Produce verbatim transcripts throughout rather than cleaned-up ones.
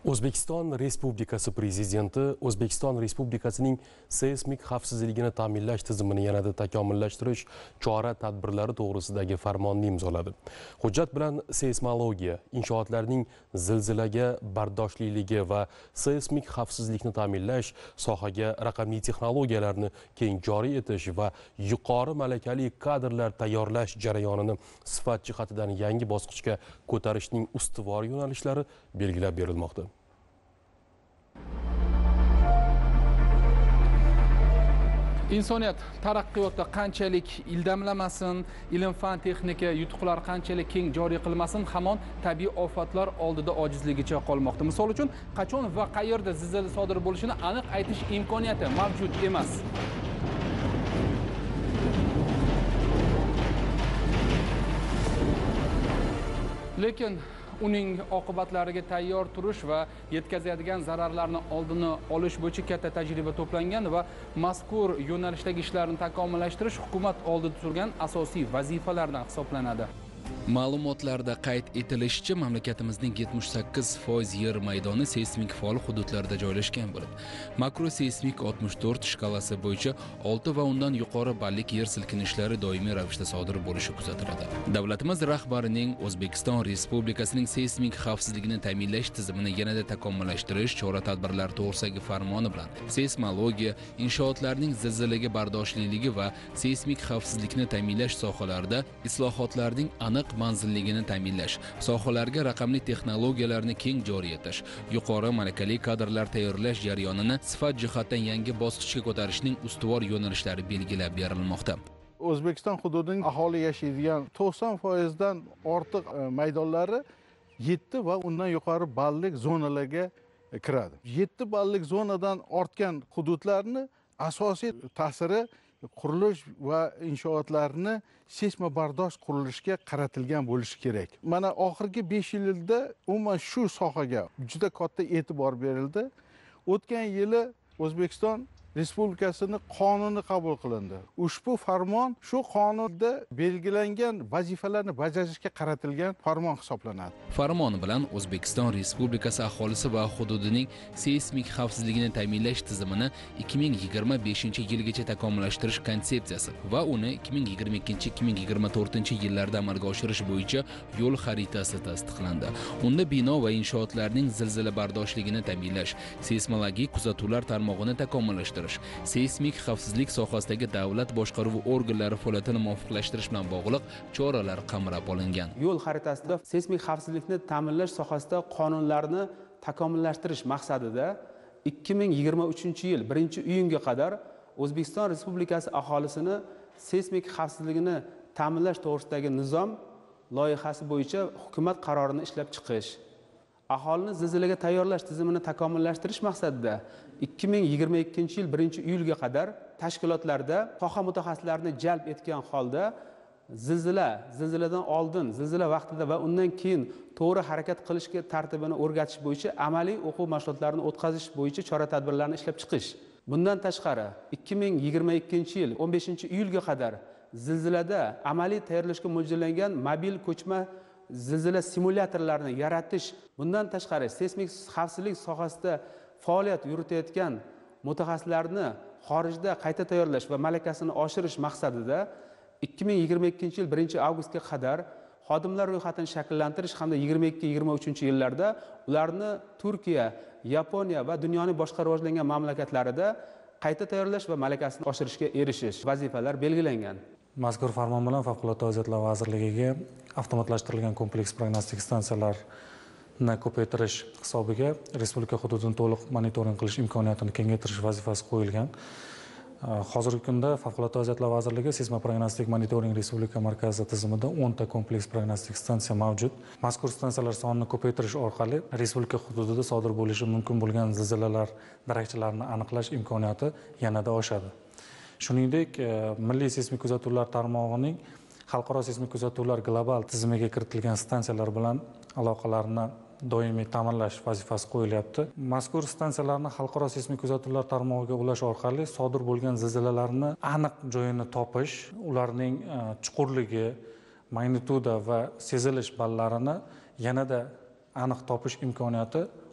O'zbekiston Respublikasi Prezidenti O'zbekiston Respublikasining seysmik xavfsizligini ta'minlash tizimini yanada takomillashtirish chora-tadbirlari to'g'risidagi farmonni imzoladi. Hujjat bilan seysmologiya, inshootlarning zilzilaga bardoshliligi va seysmik xavfsizlikni ta'minlash, sohaga raqamli texnologiyalarni keng joriy etish va yuqori malakali kadrlar tayyorlash jarayonini sifat jihatidan yangi bosqichga ko'tarishning ustuvor yo'nalishlari belgilab berilmoqda. Insoniyat taraqqiyotda qanchalik ildamlamasin, ilm-fan texnika yutuqlar qanchalik keng joriy qilmasin, hamon tabiiy ofatlar oldida ojizligicha qolmoqda. Misol uchun, qachon va qayerda zilzila sodir bo'lishini aniq aytish imkoniyati mavjud emas. Lekin uning oqibatlariga tayyor turish va yetkazadigan zararlarni oldini olish bo'yicha katta tajriba to'plangan va mazkur yo'nalishdagi ishlarni takomillashtirish hukumat oldida turgan asosiy vazifalardan hisoblanadi. Ma'lumotlarda qayd etilishicha, mamlakatimizning yetmish sakkiz foiz yer maydoni seysmik faol hududlarda joylashgan bo'lib, makro seysmik oltmish to'rt shkalasi bo'yicha olti va undan yuqori ballik yer silkinishlari doimiy ravishda sodir bo'lishi kuzatiladi. Davlatimiz rahbarining O'zbekiston Respublikasining seysmik xavfsizligini ta'minlash tizimini yanada takomillashtirish chora-tadbirlari to'g'risidagi farmoni bilan seysmologiya, inshootlarning zilzilaga bardoshliligi va seysmik xavfsizlikni ta'minlash sohalarida islohotlarning aniq manzilligini ta'minlash, sohalarga raqamli texnologiyalarni keng joriy etish, yuqori malakali kadrlar tayyorlash jarayonini sifat jihatdan yangi bosqichga ko'tarishning ustuvor yo'nalishlari belgilab berilmoqda. O'zbekiston hududining aholi yashaydigan to'qson foizdan ortiq maydonlari yetti va undan yuqori ballik zonalarga kiradi. yetti ballik zonadan ortgan hududlarni asosiy ta'siri qurilish va inshootlarni seysmobardosh qurilishga qaratilgan bo'lishi kerak. Mana oxirgi besh yilda umuman shu sohaga juda katta e'tibor berildi. O'tgan yili O'zbekiston Respublikasining qonuni qabul qilindi. Ushbu farmon shu qonunda belgilangan vazifalarni bajarishga qaratilgan farmon hisoblanadi. Farmon bilan O'zbekiston Respublikasi aholisi va hududining seysmik xavfsizligini ta'minlash tizimini ikki ming yigirma beshinchi yilgacha takomillashtirish konsepsiyasi va uni ikki ming yigirma ikkinchi ikki ming yigirma to'rtinchi yillarda amalga oshirish bo'yicha yo'l xaritasi tasdiqlandi. Unda bino va inshootlarning zilzila bardoshligini ta'minlash, seysmologik kuzatuvlar tarmog'ini takomillashtirish, seysmik xavfsizlik sohasidagi davlat boshqaruvi organlari faoliyatini muvofiqlashtirish bilan bog'liq choralar qamrab olingan. Yo'l xaritasida seysmik xavfsizlikni ta'minlash sohasida qonunlarni takomillashtirish maqsadida ikki ming yigirma uchinchi yil birinchi iyunga qadar O'zbekiston Respublikasi aholisini seysmik xavfsizligini ta'minlash to'g'risidagi nizom loyihasi bo'yicha hukumat qarorini ishlab chiqish, aholini zilzilaga tayyorlash tizimini takomillashtirish maqsadida ikki ming yigirma ikkinchi yil birinchi iyulga qadar tashkilotlarda soha mutaxassislarini jalb etgan holda zilzila, zilziladan oldin, zilzila vaqtida va undan keyin to'g'ri harakat qilishga tartibini o'rgatish bo'yicha amaliy o'quv mashg'ulotlarini o'tkazish bo'yicha chora-tadbirlarni ishlab chiqish. Bundan tashqari ikki ming yigirma ikkinchi yil o'n beshinchi iyulga qadar zilzilada amaliy tayyorlashga mo'ljallangan mobil ko'chma zilzila simulyatorlarini yaratish, bundan tashqari seysmik xavfsizlik sohasida faoliyat yuritayotgan mutaxassislarni xorijda qayta tayyorlash va malakasini oshirish maqsadida ikki ming yigirma ikkinchi yil birinchi avgustga qadar xodimlar ro'yxatini shakllantirish hamda yigirma ikki yigirma uchinchi yillarda ularni Turkiya, Yaponiya va dunyoning boshqa rivojlangan mamlakatlarida qayta tayyorlash va malakasini oshirishga erishish vazifalar belgilangan. Mazkur farmon bilan Favqulodda vaziyatlar vazirligiga avtomatlashtirilgan kompleks prognostik stansiyalarni ko'paytirish hisobiga respublika hududini to'liq monitoring qilish imkoniyatini kengaytirish vazifasi qo'yilgan. Hozirgi kunda Favqulodda vaziyatlar vazirligi seysmoprognostik monitoring respublika markazi tizimida o'nta kompleks prognostik stansiya mavjud. Mazkur stansiyalar sonini ko'paytirish orqali respublika hududida sodir bo'lishi mumkin bo'lgan zilzilalar darakchalarini aniqlash imkoniyati yanada oshadi. Shuningdek, milliy seysmik kuzatuvlar tarmog'ining xalqaro seysmik kuzatuvlar global tizimiga kiritilgan stansiyalar bilan aloqalarni doimiy ta'minlash vazifasi qo'yilyapti. Mazkur stansiyalarni xalqaro seysmik kuzatuvlar tarmog'iga ulash orqali sodir bo'lgan zilzilalarni aniq joyini topish, ularning chuqurligi, magnituda va sezilish ballarini yanada aniq topish imkoniyati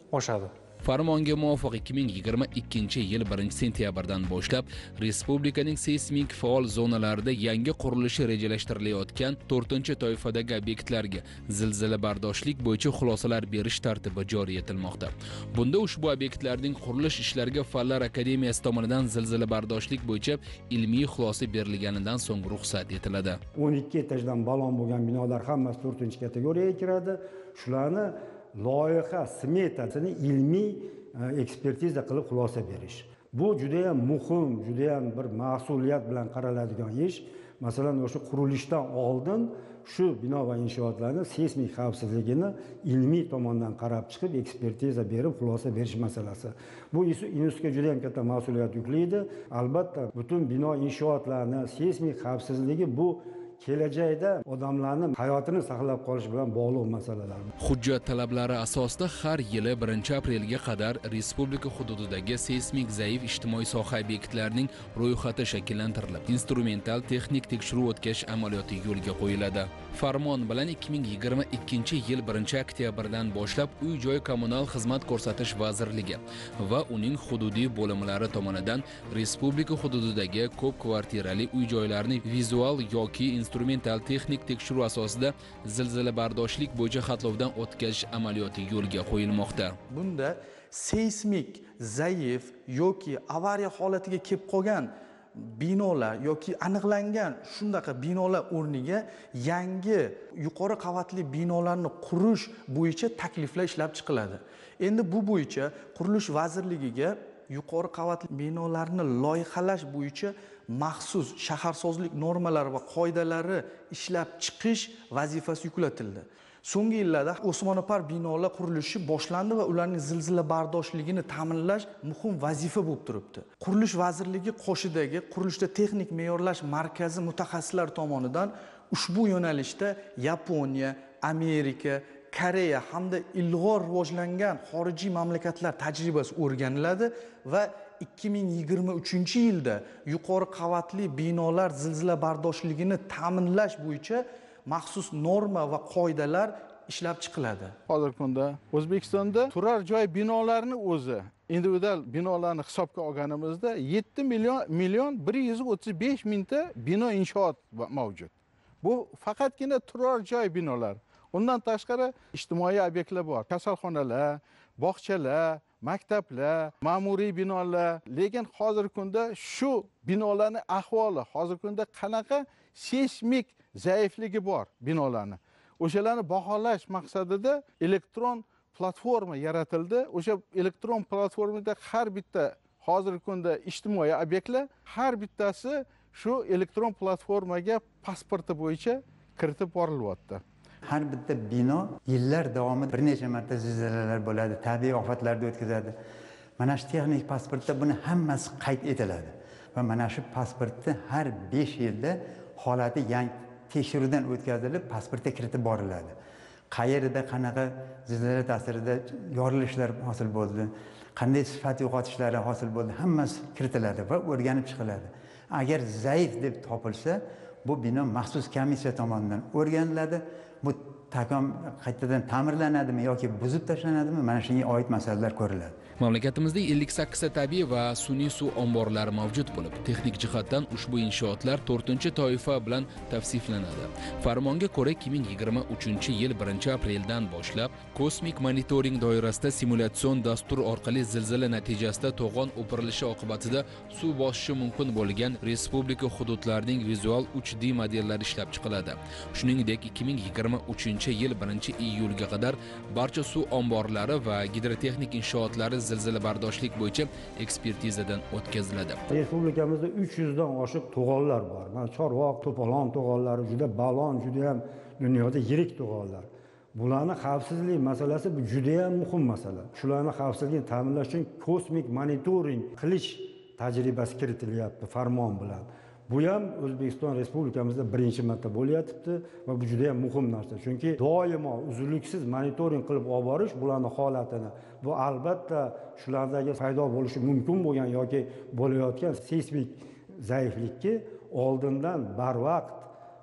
oshadi. Farmonga muvofiq ikki ming yigirma ikkinchi yil birinchi sentyabrdan boshlab respublikaning seysmik faol zonalarida yangi qurilishi rejalashtirilayotgan to'rtinchi toifadagi obyektlarga zilzila bardoshlik bo'yicha xulosalar berish tartibi joriy etilmoqda. Bunda ushbu obyektlarning qurilish ishlariga Fanlar akademiyasi tomonidan zilzila bardoshlik bo'yicha ilmiy xulosa berilganidan so'ng ruxsat etiladi. o'n ikki etajdan balon bo'lgan binolar hammasi to'rtinchi kategoriyaga kiradi. Shularni loyiha smetasini ilmiy ekspertiza qilib xulosa berish. Bu juda ham muhim, juda ham bir mas'uliyat bilan qaraladigan ish. Masalan, o'sha qurilishdan oldin shu bino va inshootlarning seysmik xavfsizligini ilmiy tomondan qarab chiqib, ekspertiza berib, xulosa berish masalasi. Bu institutga juda ham katta mas'uliyat yuklaydi. Albatta, butun bino inshootlarning seysmik xavfsizligi bu kelajakda odamlarning hayotini saqlab qolish bilan bog'liq masalalar. Hujjat talablari asosida har yili birinchi aprelga qadar respublika hududidagi seysmik zaif ijtimoiy soha obyektlarining ro'yxati shakllantirilib, instrumental texnik tekshiruv o'tkazish amaliyoti yo'lga qo'yiladi. Farmon bilan ikki ming yigirma ikkinchi yil birinchi oktyabrdan boshlab Uy-joy kommunal xizmat ko'rsatish vazirligi va uning hududiy bo'limlari tomonidan respublika hududidagi ko'p kvartirali uy-joylarni vizual yoki instrumental texnik tekshiruv asosida zilzila bardoshlik bo'yicha xatlovdan o'tkazish amaliyoti yo'lga qo'yilmoqda. Bunda seysmik zaif yoki avariya holatiga kelib qolgan binolar yoki aniqlangan shundaqa binolar o'rniga yangi yuqori qavatli binolarni qurish bo'yicha takliflar ishlab chiqiladi. Endi bu bo'yicha Qurilish vazirligiga yuqori qavatli binolarni loyihalash bo'yicha maxsus shaharsozlik normalari va qoidalari ishlab chiqish vazifasi yuklatildi. So'nggi yillarda osmono'par binolar qurilishi boshlandi va ularning zilzila bardoshligini ta'minlash muhim vazifa bo'lib turibdi. Qurilish vazirligi qoshidagi Qurilishda texnik me'yorlash markazi mutaxassislari tomonidan ushbu yo'nalishda Yaponiya, Amerika, Koreya hamda ilg'or rivojlangan xorijiy mamlakatlar tajribasi o'rganiladi va ikki ming yigirma uchinchi yilda yuqori qavatli binolar zilzila bardoshligini ta'minlash bo'yicha maxsus norma va qoidalar ishlab chiqiladi. Hozirgi kunda O'zbekistonda turar joy binolarini o'zi individual binolarni hisobga olganimizda yetti million million bir yuz o'ttiz besh mingta bino inshoot mavjud. Bu faqatgina turar joy binolar. Undan tashqari ijtimoiy obyektlar bor. Kasalxonalar, bog'chalar, maktablar, ma'muriy binolar. Lekin hozirgi kunda shu binolarning ahvoli, hozirgi kunda qanaqa seysmik zaifligi bor binolarni. O'shalarni baholash maqsadida elektron platforma yaratildi. O'sha elektron platformada har bitta hozirgi kunda ijtimoiy obyektlar har bittasi shu elektron platformaga pasporti bo'yicha kiritib borilyapti. Har bitta bino yillar davomida bir necha marta zilzilalar bo'ladi, tabiiy ofatlarni o'tkazadi. Mana shu texnik pasportda buni hammasi qayd etiladi va mana shu pasportni har besh yilda holati yangi tekshiruvdan o'tkazilib, pasportga kiritib boriladi. Qayerda qanaqa zilzila ta'sirida yorilishlar hosil bo'ldi, qanday sifat yo'qotishlari hosil bo'ldi, hammasi kiritiladi va o'rganib chiqiladi. Agar zaif deb topilsa, bu bino maxsus komissiya tomonidan o'rganiladi. Bu takom qaytadan ta'mirlanadimi yoki buzib tashlanadimi? Mana shunga oid masalalar ko'riladi. Mamlakatimizda ellik sakkizta tabiiy va sun'iy suv omborlari mavjud bo'lib, texnik jihatdan ushbu inshootlar to'rtinchi toifa bilan tavsiflanadi. Farmonga ko'ra ikki ming yigirma uchinchi yil birinchi apreldan boshlab kosmik monitoring doirasida simulyatsion dastur orqali zilzila natijasida to'g'on o'pirilishi oqibatida suv bosishi mumkin bo'lgan respublika hududlarining vizual uch D modellari ishlab chiqiladi. Shuningdek, ikki ming yigirma uchinchi yil birinchi iyulga qadar barcha suv omborlari va gidrotexnik inshootlari zilzila bardoshlik bo'yicha ekspertizadan o'tkaziladi. Respublikamizda uch yuz dan oshiq to'g'onlar bor. Mana Chorvoq, To'polon to'g'onlari juda balon, juda ham dunyoda yirik to'g'onlar. Bularning xavfsizlik masalasi bu juda ham muhim masala. Shularning xavfsizligini ta'minlash uchun kosmik monitoring qilish tajribasi kiritilyapti farmon bilan. Bu ham O'zbekiston Respublikamizda birinchi marta bo'lyapti va bu juda ham muhim narsa. Chunki doimo uzluksiz monitoring qilib olib borish bularning holatini, bu albatta shulardagi paydo bo'lishi mumkin bo'lgan yoki bo'layotgan seysmik zaiflikka oldindan barvaqt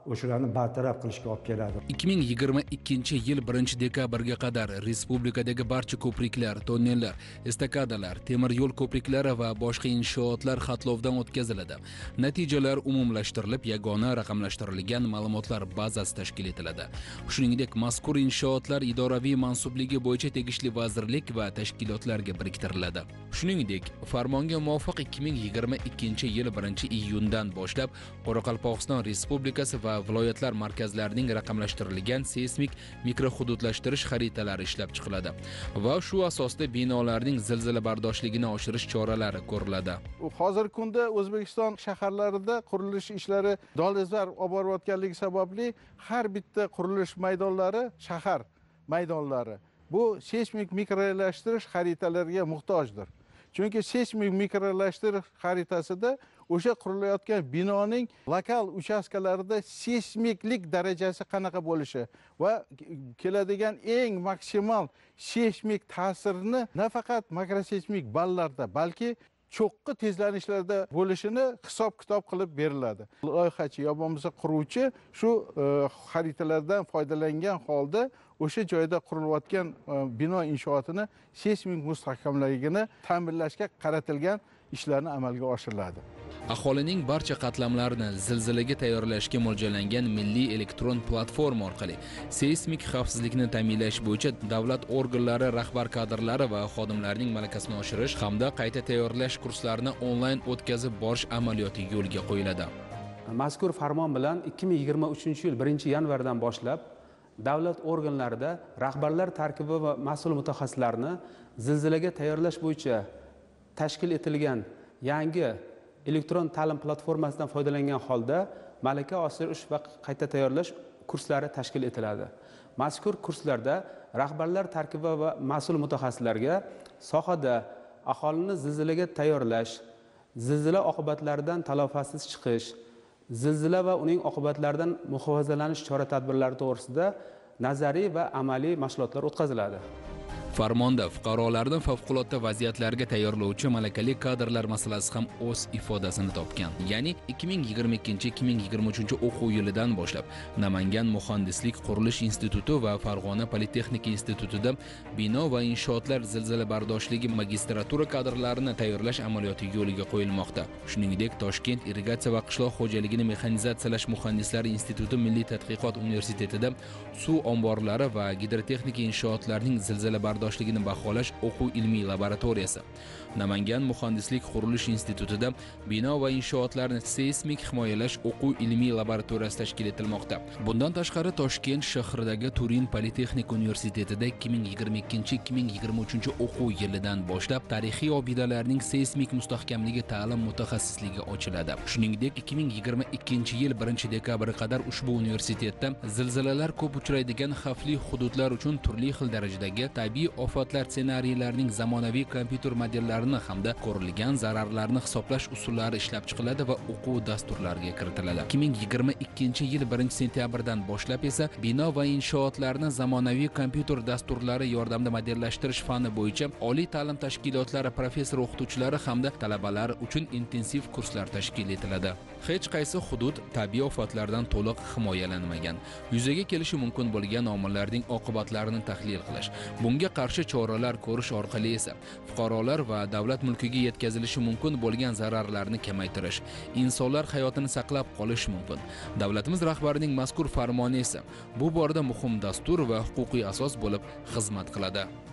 o'shalarni bartaraf qilishga olib keladi. ikki ming yigirma ikkinchi yil birinchi dekabrga qadar respublikadagi barcha ko'priklar, tonnellar, estakadalar, temir yo'l ko'priklari va boshqa inshootlar xatlovdan o'tkaziladi. Natijalar umumlashtirilib, yagona raqamlashtirilgan ma'lumotlar bazasi tashkil etiladi. Shuningdek, mazkur inshootlar idoraviy mansubligi bo'yicha tegishli vazirlik va tashkilotlarga biriktiriladi. Shuningdek, farmonga muvofiq ikki ming yigirma ikkinchi yil birinchi iyundan boshlab Qoraqalpog'iston Respublikasi va viloyatlar markazlarining raqamlashtirilgan seysmik mikrohududlashtirish xaritalari ishlab chiqiladi va shu asosda binolarning zilzila bardoshligini oshirish choralari ko'riladi. Hozirgi kunda O'zbekiston shaharlarida qurilish ishlari dolzarb olib borayotganligi sababli har bitta qurilish maydonlari shahar maydonlari bu seysmik mikrolashtirish xaritalariga muhtojdir. Chunki seysmik mikrolashtirish xaritasida o'sha qurilayotgan binoning lokal uchastkalarida seysmiklik darajasi qanaqa bo'lishi va keladigan eng maksimal seysmik ta'sirni nafaqat makroseysmik ballarda, balki cho'qqi tezlanishlarda bo'lishini hisob-kitob qilib beriladi. Loyihachi yo bo'lmasa quruvchi shu xaritalardan foydalangan holda o'sha joyda qurilayotgan bino inshootini seysmik mustahkamligini ta'minlashga qaratilgan ishlarni amalga oshiriladi. Aholining barcha qatlamlarini zilzilaga tayyorlashga mo'ljallangan milliy elektron platforma orqali seysmik xavfsizlikni ta'minlash bo'yicha davlat organlari rahbar kadrlari va xodimlarining malakasini oshirish hamda qayta tayyorlash kurslarini onlayn o'tkazib borish amaliyoti yo'lga qo'yiladi. Mazkur farmon bilan ikki ming yigirma uchinchi yil birinchi yanvardan boshlab davlat organlarida rahbarlar tarkibi va mas'ul mutaxassislarni zilzilaga tayyorlash bo'yicha tashkil etilgan yangi elektron ta'lim platformasidan foydalangan holda malaka oshirish va qayta tayyorlash kurslari tashkil etiladi. Mazkur kurslarda rahbarlar tarkibi va mas'ul mutaxassislarga sohada aholini zilzilaga tayyorlash, zilzila oqibatlaridan talofasiz chiqish, zilzila va uning oqibatlaridan muhofazalanish chora-tadbirlari to'g'risida nazariy va amaliy mashg'ulotlar o'tkaziladi. Farmonda fuqarolarni favqulodda vaziyatlarga tayyorlovchi malakali kadrlar masalasi ham o'z ifodasini topgan. Ya'ni ikki ming yigirma ikkinchi ikki ming yigirma uchinchi o'quv yilidan boshlab Namangan muhandislik qurilish instituti va Farg'ona politexnika institutida bino va inshootlar zilzila bardoshligi magistratura kadrlarini tayyorlash amaliyoti yo'liga qo'yilmoqda. Shuningdek, Toshkent irrigatsiya va qishloq xo'jaligini mexanizatsiyalash muhandislari instituti Milliy tadqiqot universitetida suv omborlari va gidrotexnika inshootlarining zilzila bardoshligini baholash o'quv ilmiy laboratoriyasi, Namangan muhandislik qurilish institutida bino va inshootlarni seysmik himoyalash o'quv ilmiy laboratoriyasi tashkil etilmoqda. Bundan tashqari Toshkent shahridagi Turin politexnika universitetida ikki ming yigirma ikkinchi ikki ming yigirma uchinchi o'quv yilidan boshlab tarixiy obidalarning seysmik mustahkamligi ta'lim mutaxassisligi ochiladi. Shuningdek, ikki ming yigirma ikkinchi yil birinchi dekabrga qadar ushbu universitetda zilzilalar ko'p uchraydigan xavfli hududlar uchun turli xil darajadagi tabiiy ofatlar ssenariylarining zamonaviy kompyuter modellarini hamda ko'rilgan zararlarni hisoblash usullari ishlab chiqiladi va o'quv dasturlariga kiritiladi. ikki ming yigirma ikkinchi yil birinchi sentyabrdan boshlab esa bino va inshootlarni zamonaviy kompyuter dasturlari yordamida modellashtirish fani bo'yicha oliy ta'lim tashkilotlari professor o'qituvchilari hamda talabalar uchun intensiv kurslar tashkil etiladi. Hech qaysi hudud tabiiy ofatlardan to'liq himoyalanmagan. Yuzaga kelishi mumkin bo'lgan omillarning oqibatlarini tahlil qilish, bunga qarshi choralar ko'rish orqali esa fuqarolar va davlat mulkiga yetkazilishi mumkin bo'lgan zararlarni kamaytirish, insonlar hayotini saqlab qolish mumkin. Davlatimiz rahbarining mazkur farmoni esa bu borada muhim dastur va huquqiy asos bo'lib xizmat qiladi.